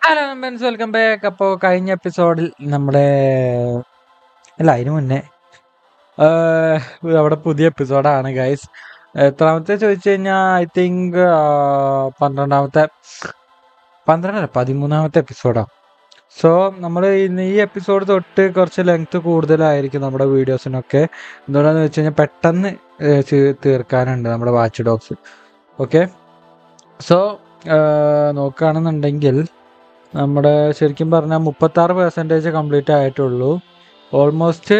Hello men's welcome back. അപ്പോൾ കഴിഞ്ഞ എപ്പിസോഡിൽ നമ്മുടെ അല്ല അതിനു മുന്നേ അവിടെ പുതിയ എപ്പിസോഡാണ് ഗൈസ്. എത്രാമത്തെ ചോദിച്ചു കഴിഞ്ഞാൽ ഐ തിങ്ക് 13-ാമത്തെ എപ്പിസോഡാണ്. സോ നമ്മൾ ഇന്ന് ഈ എപ്പിസോഡ് തൊട്ട് കുറച്ച് ലെങ്ത് കൂടുതലായിരിക്കും നമ്മുടെ വീഡിയോസിനൊക്കെ. എന്തുകൊണ്ടാന്ന് വെച്ച് കഴിഞ്ഞാൽ പെട്ടെന്ന് തീർക്കാനുണ്ട് നമ്മുടെ വാച്ച് ഡോഗ്സ്. ഓക്കെ, സോ നോക്കുകയാണെന്നുണ്ടെങ്കിൽ നമ്മുടെ ശരിക്കും പറഞ്ഞാൽ 36% കംപ്ലീറ്റ് ആയിട്ടുള്ളൂ. ഓൾമോസ്റ്റ്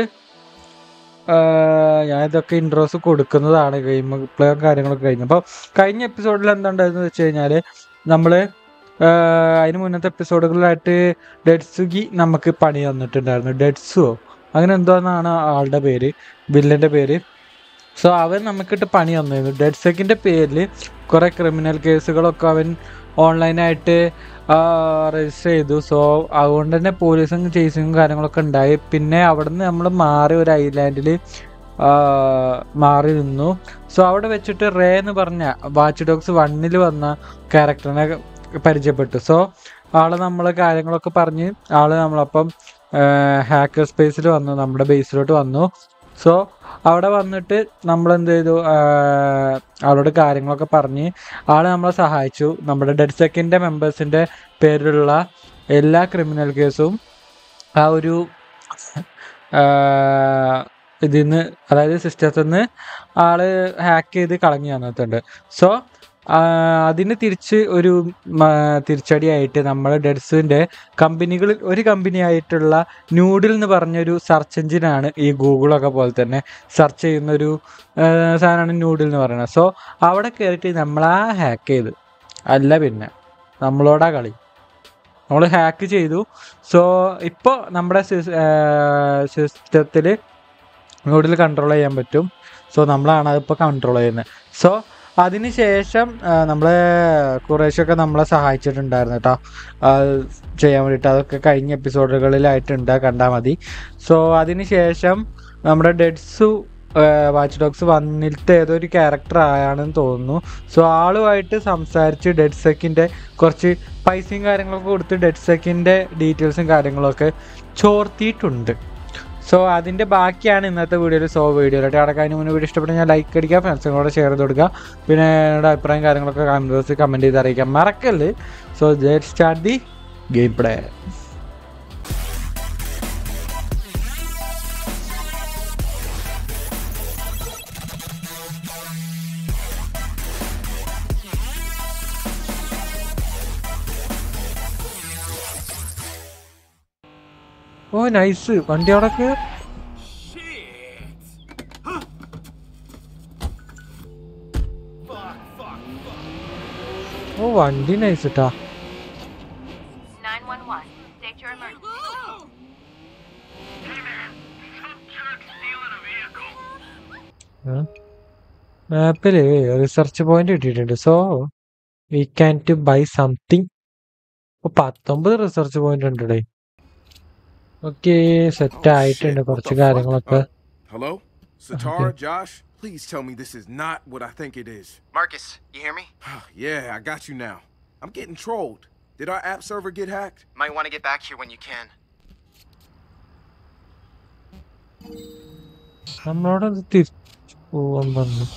ഞാൻ ഇതൊക്കെ ഇൻട്രോസ് കൊടുക്കുന്നതാണ്, ഗെയിം പ്ലേയും കാര്യങ്ങളൊക്കെ കഴിഞ്ഞു. അപ്പോൾ കഴിഞ്ഞ എപ്പിസോഡിൽ എന്താണ്ടായെന്ന് വെച്ച് കഴിഞ്ഞാൽ നമ്മൾ അതിന് മുന്നത്തെ എപ്പിസോഡുകളിലായിട്ട് ഡെഡ്സുഗി നമുക്ക് പണി തന്നിട്ടുണ്ടായിരുന്നു. ഡെഡ്സുവോ അങ്ങനെ എന്തോന്നാണ് ആളുടെ പേര്, വില്ലൻ്റെ പേര്. സോ അവൻ നമുക്കിട്ട് പണി തന്നിരുന്നു. ഡെഡ്സെക്കിൻ്റെ പേരിൽ കുറേ ക്രിമിനൽ കേസുകളൊക്കെ അവൻ ഓൺലൈനായിട്ട് രജിസ്റ്റർ ചെയ്തു. സോ അതുകൊണ്ട് തന്നെ പോലീസും ചേസിങ്ങും കാര്യങ്ങളൊക്കെ ഉണ്ടായി. പിന്നെ അവിടെ നിന്ന് നമ്മൾ മാറി ഒരു ഐലാൻഡിൽ മാറി നിന്നു. സോ അവിടെ വെച്ചിട്ട് റേ എന്ന് പറഞ്ഞ വാച്ച് ഡോഗ്സ് 1 വന്ന ക്യാരക്ടറിനെ പരിചയപ്പെട്ടു. സോ ആള് നമ്മൾ കാര്യങ്ങളൊക്കെ പറഞ്ഞ് നമ്മളപ്പം ഹാക്കർ സ്പേസിൽ വന്നു, നമ്മുടെ ബേസിലോട്ട് വന്നു. സോ അവിടെ വന്നിട്ട് നമ്മൾ എന്ത് ചെയ്തു, ആളോട് കാര്യങ്ങളൊക്കെ പറഞ്ഞ് നമ്മളെ സഹായിച്ചു. നമ്മുടെ ഡെഡ്സെക്കിൻ്റെ മെമ്പേഴ്സിൻ്റെ പേരിലുള്ള എല്ലാ ക്രിമിനൽ കേസും ആ ഒരു ഇതിൽ നിന്ന്, അതായത് സിസ്റ്റത്തിൽ നിന്ന് ഹാക്ക് ചെയ്ത് കളഞ്ഞു തന്നിട്ടുണ്ട്. സോ അതിന് ഒരു തിരിച്ചടിയായിട്ട് നമ്മൾ ഡെഡ്സിൻ്റെ കമ്പനികളിൽ ഒരു കമ്പനിയായിട്ടുള്ള നൂഡിൽ എന്ന് പറഞ്ഞൊരു സെർച്ച് എഞ്ചിനാണ് ഈ ഗൂഗിളൊക്കെ പോലെ തന്നെ സെർച്ച് ചെയ്യുന്നൊരു സാധനമാണ് നൂഡിൽ എന്ന് പറയുന്നത്. സോ അവിടെ കയറിയിട്ട് ഹാക്ക് ചെയ്ത് അല്ല, പിന്നെ നമ്മളോടാ കളി, നമ്മൾ ഹാക്ക് ചെയ്തു. സോ ഇപ്പോൾ നമ്മുടെ സിസ്റ്റത്തിൽ നൂഡിൽ കൺട്രോൾ ചെയ്യാൻ പറ്റും. സോ നമ്മളാണ് അതിപ്പോൾ കൺട്രോൾ ചെയ്യുന്നത്. സോ അതിന് ശേഷം നമ്മളെ കുറേശ്ശൊക്കെ നമ്മളെ സഹായിച്ചിട്ടുണ്ടായിരുന്നു കേട്ടോ ചെയ്യാൻ വേണ്ടിയിട്ട്. അതൊക്കെ കഴിഞ്ഞ എപ്പിസോഡുകളിലായിട്ടുണ്ട്, കണ്ടാൽ മതി. സോ അതിന് ശേഷം നമ്മുടെ ഡെഡ്സു വാച്ച് ഡോഗ്സ് വന്നിട്ട് ഏതൊരു ക്യാരക്ടർ ആയാണെന്ന് തോന്നുന്നു. സോ ആളുമായിട്ട് സംസാരിച്ച് ഡെഡ്സെക്കിൻ്റെ കുറച്ച് പൈസയും കാര്യങ്ങളൊക്കെ കൊടുത്ത് ഡെഡ്സെക്കിൻ്റെ ഡീറ്റെയിൽസും കാര്യങ്ങളൊക്കെ ചോർത്തിയിട്ടുണ്ട്. സോ അതിൻ്റെ ബാക്കിയാണ് ഇന്നത്തെ വീഡിയോയിൽ. സോ വീഡിയോയിലോട്ട് കടക്കാതിന് മുന്നേ വീഡിയോ ഇഷ്ടപ്പെട്ട് ഞാൻ ലൈക്ക് അടിക്കുക, ഫ്രണ്ട്സിനോട് ഷെയർ ചെയ്ത് കൊടുക്കുക. പിന്നെ നിങ്ങളുടെ അഭിപ്രായം കാര്യങ്ങളൊക്കെ കമൻറ്റ് ചെയ്ത് അറിയിക്കാൻ മറക്കല്ലേ. So let's start the game play. Oh nice, വണ്ടി അവിടൊക്കെ. ഓ വണ്ടി നൈസ് ട്ടാ. മാപ്പില് റിസർച്ച് പോയിന്റ് കിട്ടിയിട്ടുണ്ട്. So we can to buy something. 19 research point ഉണ്ട്. ഓക്കെ, സെറ്റ് ആയിട്ടുണ്ട് കുറച്ച് കാര്യങ്ങളൊക്കെ. Hello? Satara, Josh? Please tell me this is not what I think it is. Marcus, you hear me? Yeah, I got you now. I'm getting trolled. Did our app server get hacked? Might want to get back here when you can. നമ്മളോട് തിരിച്ചു പോവാൻ പറഞ്ഞു.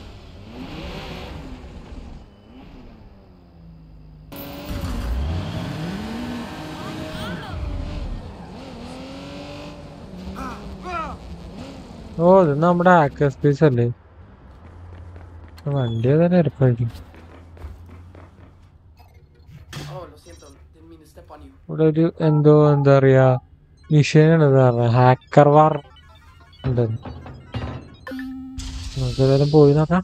ഓ ഇത് നമ്മുടെ hacker space അല്ലേ? വണ്ടി തന്നെ ഇറപ്പായിരിക്കും. ഇവിടെ ഒരു എന്താ പറയാ മിഷീൻ ഹാക്കർ വാർ ഉണ്ട്. നമുക്ക് ഏതായാലും പോയി നോക്കാം.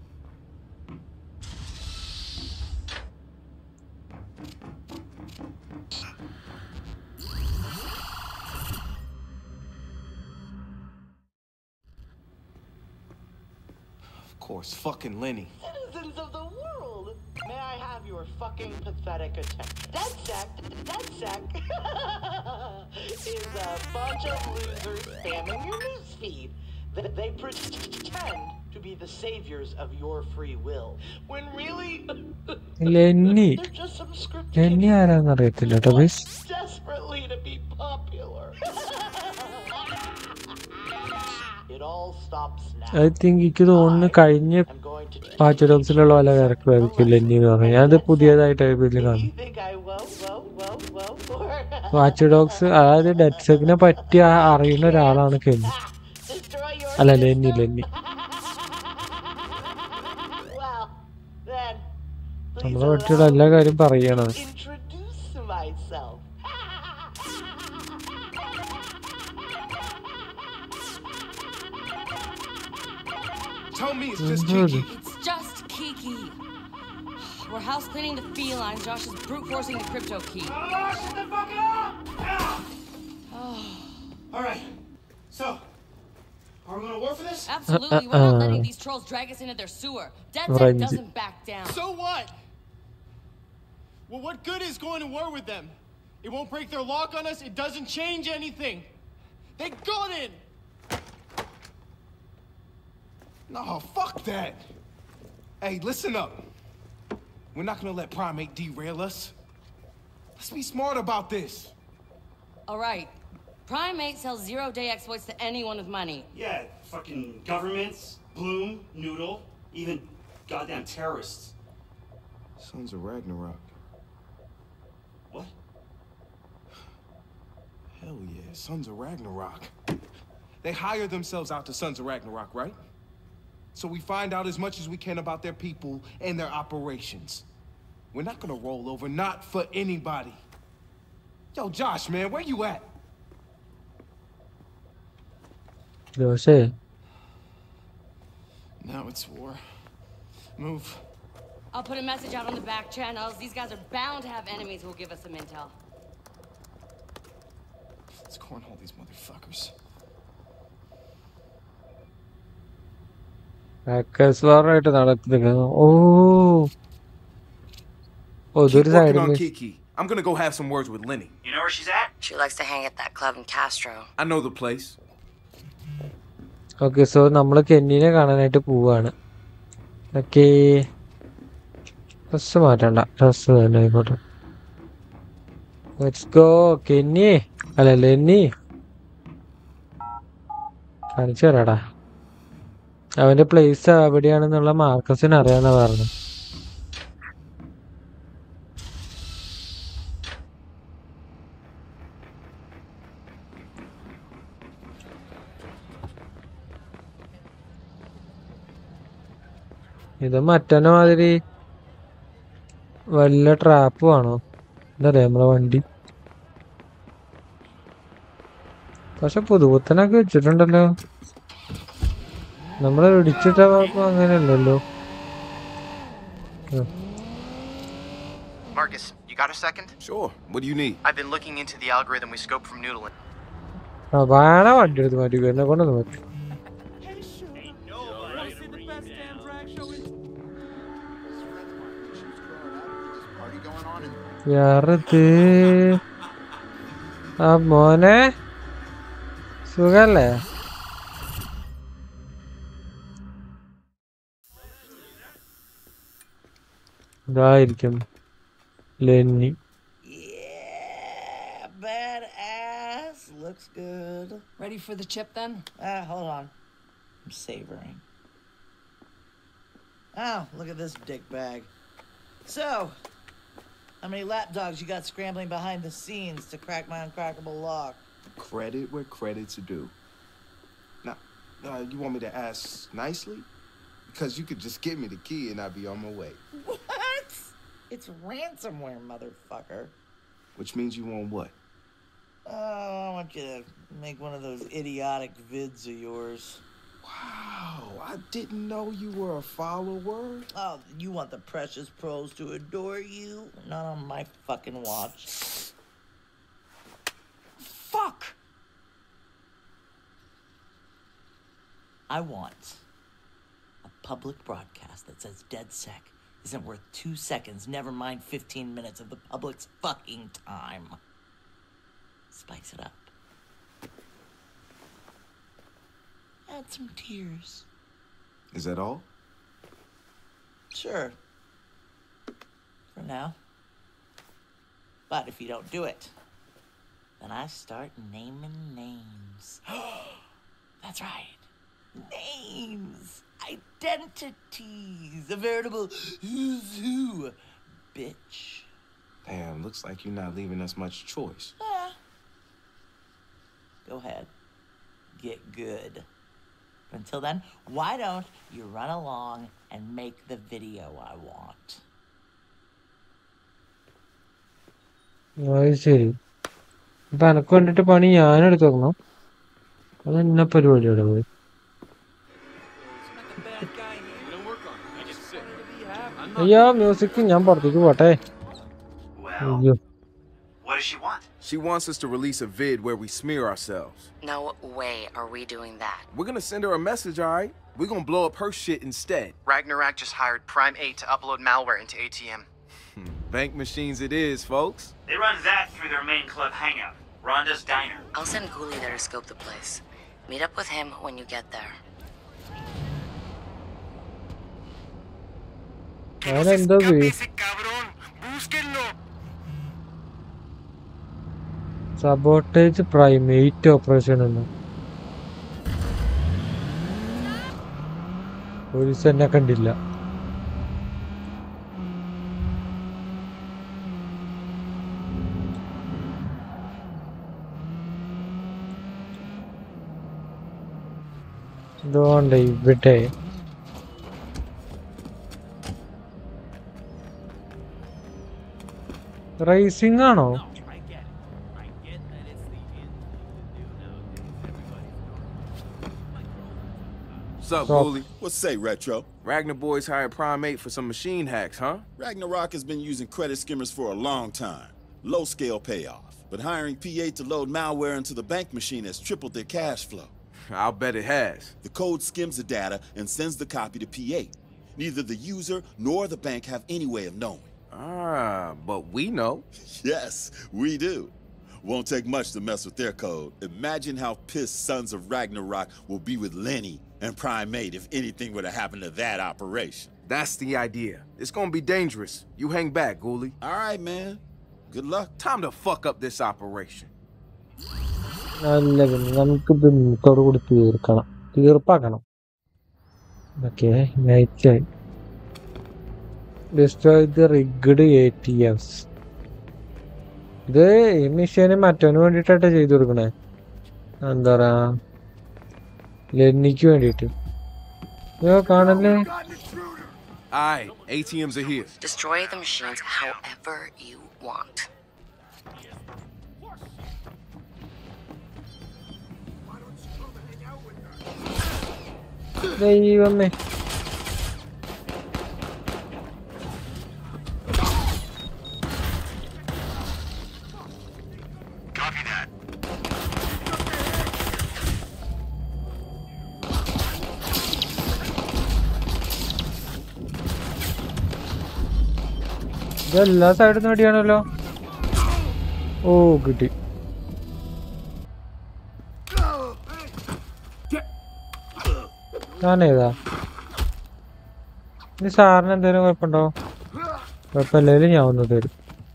Of course, fucking Lenny. Citizens of the world, may I have your fucking pathetic attention? DedSec is a bunch of losers spamming your newsfeed. They pretend to be the saviors of your free will, when really Lenny they're just some script Lenny kids ആരാന്ന് അറിയത്തില്ല കേട്ടോ who want bees. desperately to be popular. It all stops now. I think എനിക്ക് തോന്നുന്നു കഴിഞ്ഞ I'm going to teach Watch ഡോഗ്സിലുള്ള പല character ആയിരിക്കും Lenny എന്ന് പറഞ്ഞാൽ. ഞാനത് പുതിയതായിട്ട് ഇതിൽ you കാണും. think I won't for Watch Dogs അതായത് ഡെഡ്സെക്കിനെ പറ്റി അറിയുന്ന ഒരാളാണ് കെന്നി. destroy your അല്ല system? Lenny Well, then, please നമ്മളെ പറ്റിയുള്ള allow എല്ലാ me കാര്യം പറയണത്. to introduce myself. Tell me it's just Good. Kiki. It's just Kiki. We're house cleaning the felines. Josh is brute forcing the crypto key. Shut the fuck up! All right. So, are we gonna work for this? Absolutely. We're not letting these trolls drag us into their sewer. DedSec Right. doesn't back down. So what? Well, what good is going to war with them? It won't break their lock on us. It doesn't change anything. They got in. No, fuck that. Hey, listen up. We're not gonna let Primate derail us. Let's be smart about this. All right. Primate sells zero-day exploits to anyone with money. Yeah, fucking governments, Bloom, Noodle, even goddamn terrorists. Sons of Ragnarok. What? Hell yeah, Sons of Ragnarok. They hire themselves out to Sons of Ragnarok, right? So we find out as much as we can about their people and their operations. We're not gonna roll over, not for anybody. Yo, Josh, man, where you at? ജോഷേ Now it's war. Move. I'll put a message out on the back channels. These guys are bound to have enemies who will give us some intel. Let's cornhole these motherfuckers. Hackers വാറായിട്ട് നടക്കുന്നത്. Oh Keep ഇതൊരു working on സൈഡിൽ Kiki. I'm gonna go have some words with Lenny. You know where she's at? She likes to hang at that club in Castro. I know the place. Okay. So നമ്മൾ കെന്നിനെ കാണാനായിട്ട് പോവാണ്. Okay, dress മാറ്റണ്ട, dress തന്നെ ആയിക്കോട്ടെ. Let's go. Kenny അല്ല Lenny കാണിച്ചു തരാടാ. അവന്റെ പ്ലേസ് എവിടെയാണെന്നുള്ള മാർക്കസിന് അറിയാന്നാ പറഞ്ഞു. ഇത് മറ്റന്നെ മാതിരി വല്ല ട്രാപ്പും ആണോ എന്താ പറയാ നമ്മളെ വണ്ടി? പക്ഷെ പുതുപുത്തനൊക്കെ വെച്ചിട്ടുണ്ടല്ലോ. നമ്മളെ ഇടിച്ചിട്ട അങ്ങനെയല്ലല്ലോ. Marcus, you got a second? Sure. What do you need? I've been looking into the algorithm we scoped from Noodle. വേണ വണ്ടി എടുത്ത് മാറ്റി എന്നെ കൊണ്ടൊന്നും പറ്റും. യാറത് ആ മോനെ സുഖല്ലേ? ഇതായിരിക്കും Lenny. Yeah, badass. Looks good. Ready for the chip then? Hold on. I'm savoring. Oh, look at this dick bag. So, how many lapdogs you got scrambling behind the scenes to crack my uncrackable lock? Credit where credit's due. Now, you want me to ask nicely? Because you could just give me the key and I'd be on my way. What? It's ransomware, motherfucker. Which means you want what? Oh, I want you to make one of those idiotic vids of yours. Wow, I didn't know you were a follower. Oh, you want the precious pros to adore you? Not on my fucking watch. Fuck! I want a public broadcast that says DedSec isn't worth 2 seconds, never mind 15 minutes of the public's fucking time. Spice it up. add some tears. Is that all? Sure. For now. But if you don't do it, then I start naming names. That's right. Names. Identities. A veritable who's who. Bitch. Damn, looks like you're not leaving us much choice. Go ahead. Get good. But until then, why don't you run along and make the video I want? അത് ശരി. അപ്പൊ എനക്ക് വേണ്ടിട്ട് പണി ഞാനെടുത്ത് നോക്കണം. അത് എന്നെ പരിപാടിയുടെ പോയി. അയ്യോ മ്യൂസിക് ഞാൻ പുറത്തേക്ക് പോട്ടെ. അയ്യോ. What does she want? She wants us to release a vid where we smear ourselves. No way are we doing that. We're gonna send her a message, all right? We're gonna blow up her shit instead. Ragnarok just hired Prime 8 to upload malware into ATM. Bank machines it is, folks. They run that through their main club hangout, Rhonda's Diner. I'll send Ghoulie there to scope the place. Meet up with him when you get there. ഞാനെന്താ sabotage prime 8 operation എന്ന് police എന്നെ കണ്ടില്ല. ഇതുകൊണ്ട് ഇവിടെ racing ആണോ? What's up, Ghoulie? What's say, Retro? Ragnar Boys hired Prime 8 for some machine hacks, huh? Ragnarok has been using credit skimmers for a long time. Low-scale payoff. But hiring P8 to load malware into the bank machine has tripled their cash flow. I'll bet it has. The code skims the data and sends the copy to P8. Neither the user nor the bank have any way of knowing. Ah, but we know. Yes, we do. Won't take much to mess with their code. Imagine how pissed Sons of Ragnarok will be with Lenny and Prime 8 if anything would have happened to that operation. That's the idea. It's gonna be dangerous. You hang back, Ghoulie. All right, man. Good luck. Time to fuck up this operation. അല്ല പിന്നെ നമുക്കിത് മൂക്കോട് കൂടി തീർപ്പാക്കണം. Okay നൈറ്റായി. Destroy the rigged ATMs. ഇത് ഈ മിഷീന് മറ്റവന് വേണ്ടിയിട്ടാണ് ചെയ്തു കൊടുക്കണേ. എന്താ പറയാ ലെന്നിക്ക് വേണ്ടിയിട്ട്. കാണല്ലേ? Alright, ATMs are here. Destroy the machines however you want. ദൈവമേ. Copy that. ഇതെല്ലാ സൈഡിൽ നിന്ന് അടിയാണല്ലോ. ഓ കിട്ടി. ഞാനേതാ ഇനി സാറിന് എന്തെങ്കിലും കുഴപ്പമുണ്ടോ? കുഴപ്പമില്ലെങ്കിലും ഞാൻ ഒന്ന് തരും.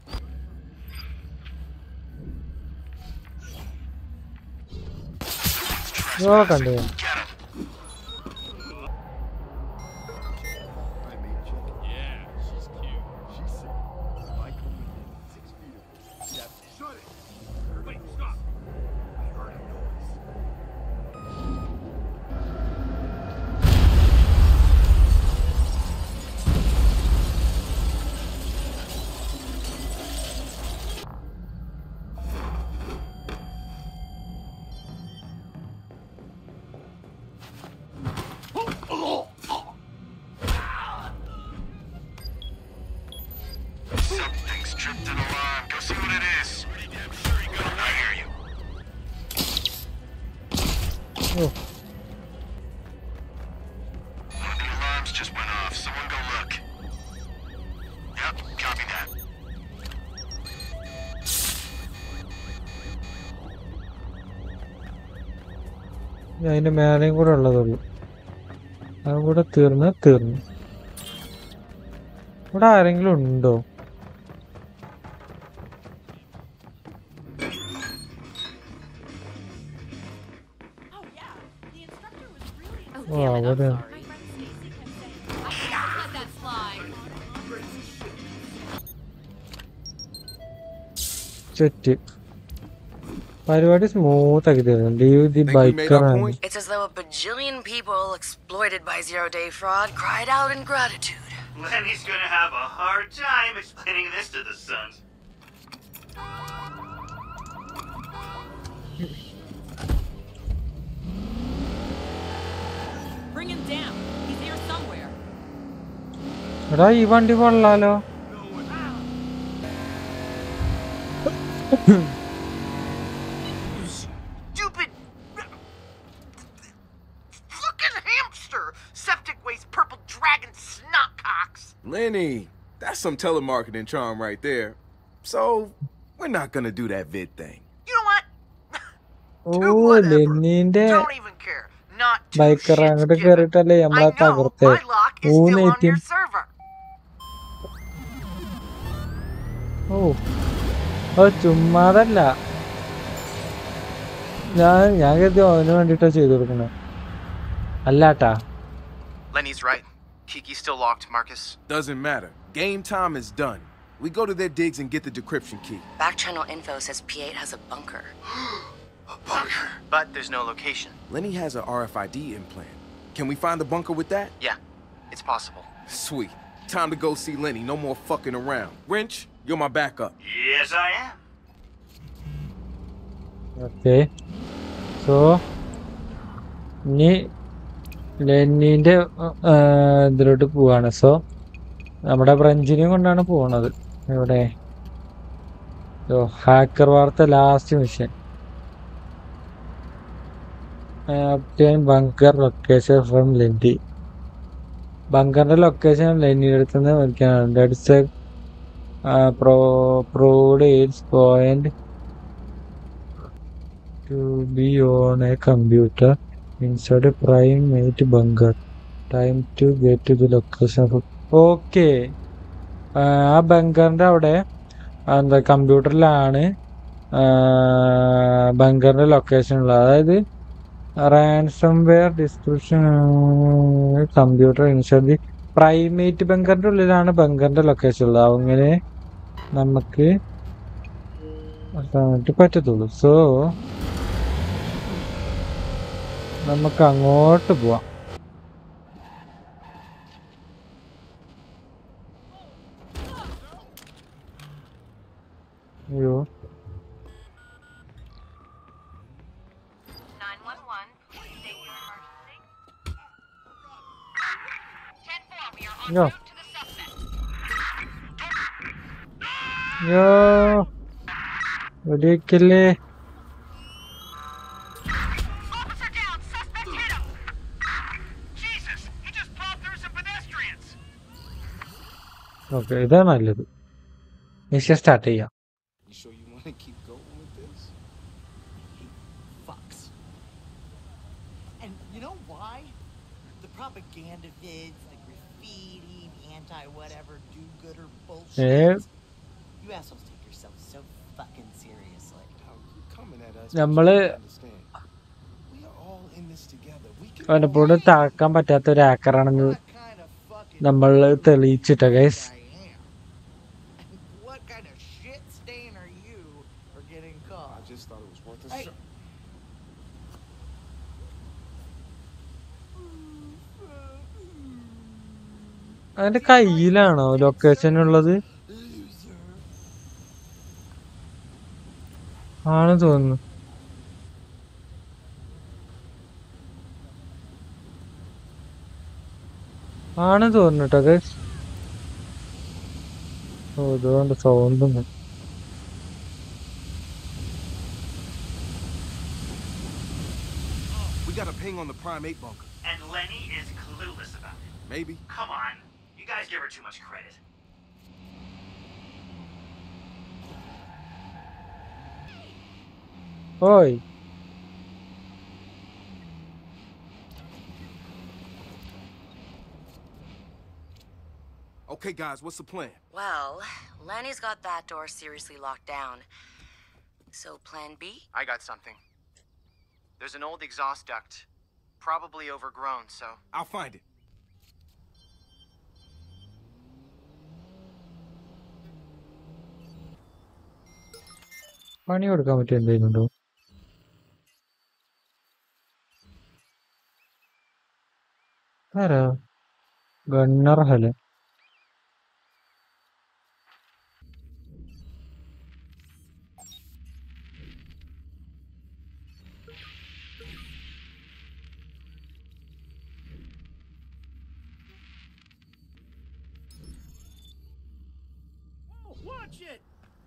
കണ്ടു ഞാൻ. Something's tripped an alarm. Go see what it is. I hear you. Oh. One of the alarms just went off. Someone go look. Yep, copy that. അതിന്റെ മേലെയും കൂടെ ഉള്ളതുള്ളൂ. അതും കൂടെ തീർന്നു. ഇവിടെ ആരെങ്കിലും ഉണ്ടോ? ഓ അവിടെ ചുറ്റ് പരിപാടി സ്മൂത്ത് ആക്കി തരുന്നു. Leave the Think we made our biker. point? It's as though a bajillion people exploited by zero-day fraud cried out in gratitude. Lenny's gonna have a hard time explaining this to the Sons. Bring him down. He's here somewhere. എടാ ഈ വണ്ടി കൊള്ളാലോ. Stupid fucking hamster! Septic waste purple dragon snotcocks! Lenny, that's some telemarketing charm right there. So, we're not gonna do that vid thing. You know what? Oh ലെന്നിന്റെ Don't even care. Not two biker shits അങ്ങോട്ട് given. കേറിട്ടല്ലേ I നമ്മളെ know തകർത്തേ. my lock is still on 380. your server. Oh അത് ചുമ്മാതല്ല. ഞാൻ കരുതി അവന് വേണ്ടിട്ടാ ചെയ്തു കൊടുക്കണേ. അല്ലാട്ടാ. Lenny's right. Kiki's still locked, Marcus. Doesn't matter. Game time is done. We go to their digs and get the decryption key. Back channel info says P8 has a bunker. But there's no location. Lenny has an RFID implant. Can we find the bunker with that? Yeah, it's possible. Sweet. Time to go see Lenny. No more fucking around. Wrench, you're my backup. Yes, I am. Okay so ഇനി ലെന്നിന്റെ ഇതിലോട്ട് പോവാണ്. So നമ്മുടെ ബ്രഞ്ചിനെയും കൊണ്ടാണ് പോണത്. ഇവിടെ hacker വാർത്ത last mission. Bunker location from Lenny. ബങ്കറിന്റെ ലൊക്കേഷൻ ലെന്നിയുടെ അടുത്ത് നിന്ന് വിളിക്കാനാണ്. Deads prod aids point to be on a computer inside a primate bunker. Time to get to the location of... Okay. ആ ബങ്കറിന്റെ അവിടെ എന്താ കമ്പ്യൂട്ടറിലാണ് ബങ്കറിന്റെ ലൊക്കേഷൻ ഉള്ളത്. അതായത് ransomware description computer insurance primate ബങ്കറിന്റെ ഉള്ളിലാണ് ബങ്കറിന്റെ ലൊക്കേഷൻ ഉള്ളത്. അങ്ങനെ നമുക്ക് പറ്റത്തുള്ളൂ. സോ നമുക്ക് അങ്ങോട്ട് പോവാം. അയ്യോ 911, please state your emergency. 10-4, we are en Yo. route to the suspect. അയ്യോ ഒരിക്കലേ Officer down, suspect hit him! Jesus, he just plowed through some pedestrians! Okay ഇതാ നല്ലത്. മിഷൻ സ്റ്റാർട്ട് ചെയ്യാം. You sure you want to keep going with this? Fucks. And you know why? The propaganda vids, the graffiti, the anti-whatever, do-gooder bullshit. You assholes take yourselves so fucking seriously. How you coming at us? നമ്മള് Understand? We are all in this together. We can പലപ്പോഴും താക്കാൻ പറ്റാത്ത ഒരു ഹാക്കറാണെന്ന് What kind of fucking നമ്മൾ തെളിയിച്ചിട്ട guys. I am? What kind of shit stain are you for getting I caught? just thought it was worth a Hey. shot. അതിന്റെ കയ്യിലാണോ location ഉള്ളത്? ആണ് തോന്നുന്നു. ആണ് തോന്നുന്നു കേട്ടോ ഗൈസ്. ഓ ഇതുകൊണ്ട് sound We got a ping on the Primate bunker. And Lenny is clueless about it. Maybe. Come on. You guys give her too much credit. ഓയ് Okay, guys, what's the plan? Well, Lenny's got that door seriously locked down. So, plan B? I got something. There's an old exhaust duct. Probably overgrown, so... I'll find it. പണി കൊടുക്കാൻ പറ്റും എന്തെങ്കിലും ഉണ്ടോ? ആരാ? Gunner ഹലെ. Watch it!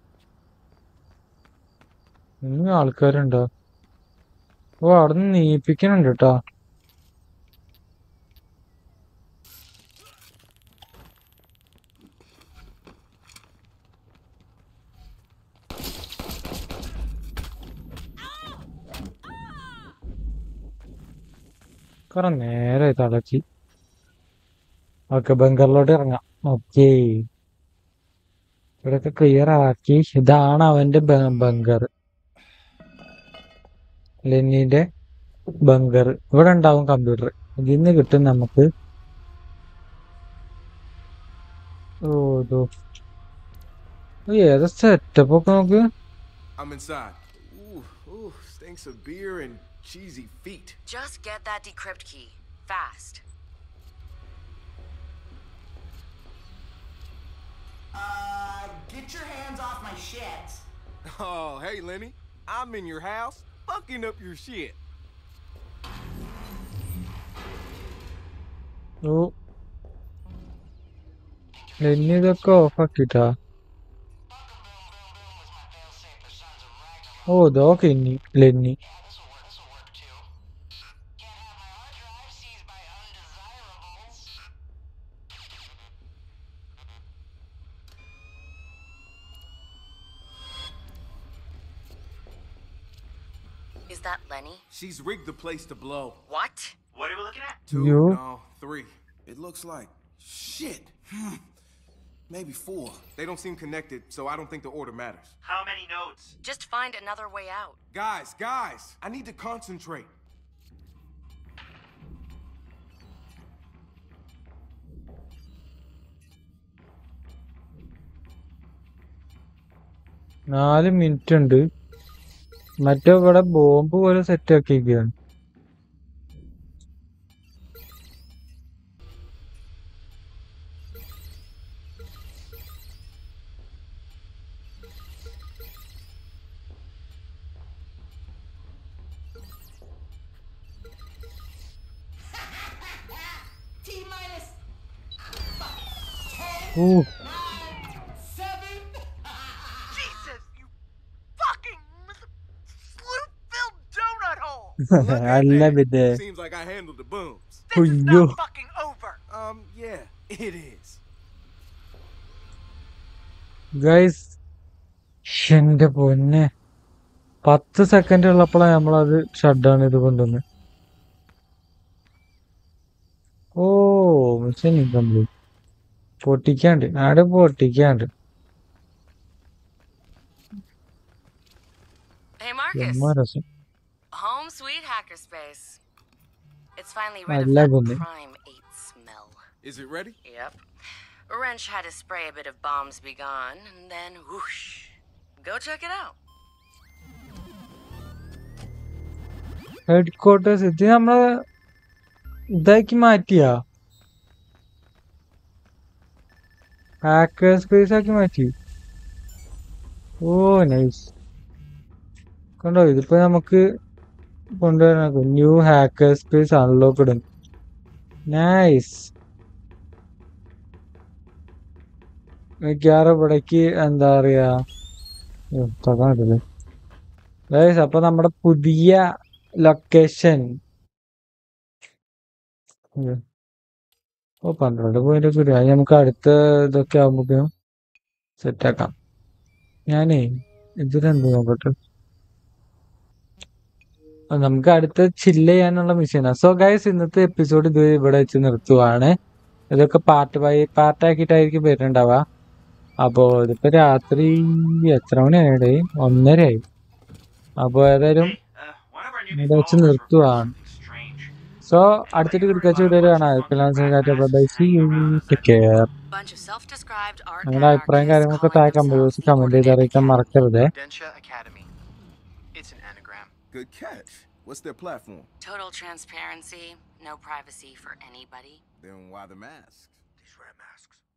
ഇനി ആൾക്കാരുണ്ടോ? ഓ, അവിടെ നിന്ന് നീപ്പിക്കണുണ്ട് കേട്ടോ. കുറെ നേരായി തളച്ചി. ഓക്കെ, ബങ്കറിലോട്ട് ഇറങ്ങാം. ഓക്കേ, ഇവിടെയൊക്കെ ക്ലിയർ ആക്കി. ഇതാണ് അവന്റെ ബങ്കർ, ലെന്നിന്റെ ബങ്കർ. ഇവിടെ ഉണ്ടാവും കമ്പ്യൂട്ടർ. ഇതിൽ നിന്ന് കിട്ടും നമുക്ക്. ഓ, ഏതാ സെറ്റപ്പ് ഒക്കെ നോക്ക്. I'm inside. Ooh, stinks of beer and cheesy feet. Just get that decrypt key. Fast. Get your hands off my shit. Oh, hey, Lenny. I'm in your house, fucking up your shit. Oh, Lenny ഇതൊക്കെ ഓഫാക്കിട്ടാ. Oh, ഇതൊക്കെ Lenny. Is that Lenny? She's rigged the place to blow. What? What are we looking at? 2, You? no, 3. It looks like shit. Maybe 4. They don't seem connected, so I don't think the order matters. How many nodes? Just find another way out. Guys, I need to concentrate. നാല് minute ഉണ്ട്. മറ്റേ ഇവിടെ bomb പോലെ set ആക്കിയിരിക്കുകയാണ്. T-minus oh, 7. Jesus, you fucking sloop-filled donut hole! അല്ല പിന്നെ. Seems like I handled the booms. This is അയ്യോ, not fucking over. Yeah, it is. Guys, എന്റെ പൊന്നെ, 10 സെക്കൻഡ് ഉള്ളപ്പോഴാണ് നമ്മളത് ഷട്ട് ഡൗൺ ചെയ്ത് കൊണ്ടുവന്ന്. ഓ, മിഷൻ ഇൻകംപ്ലീറ്റ്. പൊട്ടിക്കാണ്ട് ആടെ പൊട്ടിക്കാണ്ട്. Hey, Marcus. എമ്മ രസം. Home sweet hackerspace. It's finally I rid of love that it. Prime 8 smell. Is it ready? Yep. Wrench had to spray a bit of bombs be gone, and then whoosh. Go check it out. Headquarters ഇത് നമ്മള് ഇതാക്കി മാറ്റിയാ, hacker space ആക്കി മാറ്റി. Oh, nice. കണ്ടോ, ഇതിപ്പോ നമുക്ക് കൊണ്ടുവരാൻ new hacker space unlocked. Nice. മിക്കവാറും ഇവിടേക്ക് എന്താ പറയാ തുടങ്ങല്ലേ ഗൈസ്. അപ്പൊ നമ്മുടെ പുതിയ ലൊക്കേഷൻ 12 പോയിന്റ് വരും. അത് നമുക്ക് അടുത്ത ഇതൊക്കെ ആകുമ്പോഴേക്കും സെറ്റാക്കാം. ഞാനേ ഇതിലെന്ത് നോക്കട്ടെ. നമുക്ക് അടുത്ത ചില്ല് ചെയ്യാനുള്ള മിഷനാണ്. സോ ഗൈസ്, ഇന്നത്തെ എപ്പിസോഡ് ഇത് ഇവിടെ വെച്ച് നിർത്തുവാണ്. ഇതൊക്കെ പാർട്ടാക്കിയിട്ടായിരിക്കും വരുന്നുണ്ടാവുക. അപ്പോൾ ഇതിപ്പോ രാത്രി എത്ര മണിയായി? 1:30 അപ്പോൾ ഏതായാലും ഇവിടെ വെച്ച് നിർത്തുവാണ്. സോ അടുത്തിട്ട് കിടക്കാച്ച വീഡിയോ കാണാം. നിങ്ങളുടെ അഭിപ്രായം കാര്യങ്ങളൊക്കെ താഴെ കമന്റ് ചെയ്ത് അറിയിക്കാൻ മറക്കരുത്. Good catch. What's their platform? Total transparency, no privacy for anybody. Then why the masks? These red masks.